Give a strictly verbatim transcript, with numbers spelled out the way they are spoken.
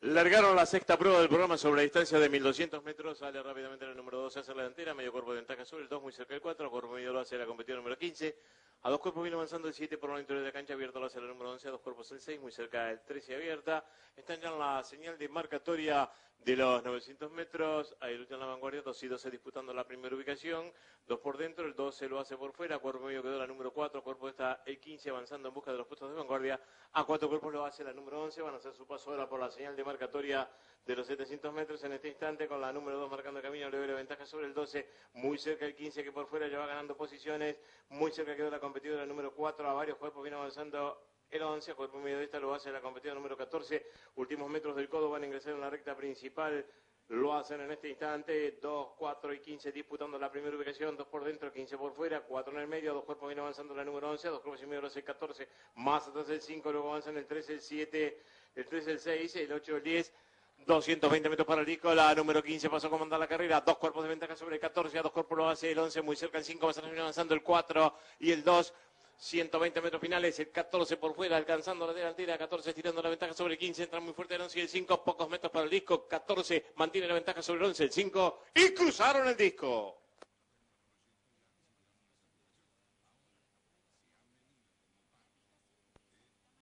Largaron la sexta prueba del programa sobre la distancia de mil doscientos metros. Sale rápidamente el número doce hacia la delantera. Medio cuerpo de ventaja sobre el dos, muy cerca del cuatro. Cuerpo medio lo hace la competidora número quince. A dos cuerpos viene avanzando el siete por la interior de la cancha. Abierto lo hace el número once. A dos cuerpos el seis, muy cerca del trece abierta. Están ya en la señal de marcatoria de los novecientos metros. Ahí lucha en la vanguardia. dos y doce disputando la primera ubicación. dos por dentro. El doce lo hace por fuera. Cuerpo medio quedó la número cuatro. Cuerpo está el quince avanzando en busca de los puestos de vanguardia. A cuatro cuerpos lo hace la número once. Van a hacer su paso ahora por la señal de marcatoria de los setecientos metros en este instante, con la número dos marcando el camino, le doy la ventaja sobre el doce, muy cerca el quince que por fuera ya va ganando posiciones, muy cerca quedó la competidora número cuatro, a varios cuerpos viene avanzando el once, a cuerpo medio de esta lo hace la competidora número catorce, últimos metros del codo van a ingresar en la recta principal, lo hacen en este instante, dos, cuatro y quince disputando la primera ubicación, dos por dentro, quince por fuera, cuatro en el medio, dos cuerpos viene avanzando la número once, dos cuerpos y medio lo hace el catorce, más atrás el cinco, luego avanzan el trece, el siete, el tres, el seis, el ocho, el diez, doscientos veinte metros para el disco, la número quince pasó a comandar la carrera, dos cuerpos de ventaja sobre el catorce, a dos cuerpos lo hace el once, muy cerca el cinco, va a estar avanzando el cuatro y el dos, ciento veinte metros finales, el catorce por fuera, alcanzando la delantera, catorce estirando la ventaja sobre el quince, entra muy fuerte el once y el cinco, pocos metros para el disco, catorce mantiene la ventaja sobre el once, el cinco y cruzaron el disco.